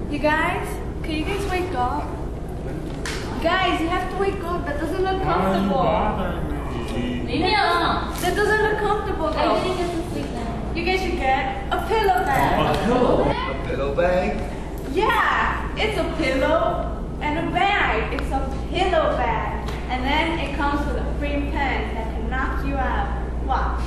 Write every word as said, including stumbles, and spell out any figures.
You guys, can you guys wake up? Guys, you have to wake up. That doesn't look comfortable. That doesn't look comfortable though. I didn't get to sleep now. You guys should get a pillow bag. A pillow? A pillow bag? Yeah, it's a pillow and a bag. It's a pillow bag. And then it comes with a free pen that can knock you out. Watch.